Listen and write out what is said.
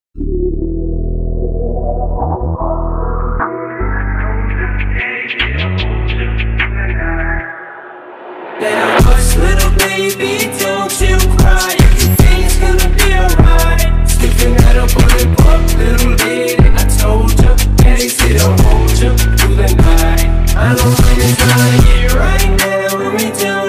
Now hush, little baby, don't you cry. Everything's gonna be alright. Sticking that up on the book, little lady. I told ya, daddy said I'll hold ya through the night. I know when it's trying to get right now, when we do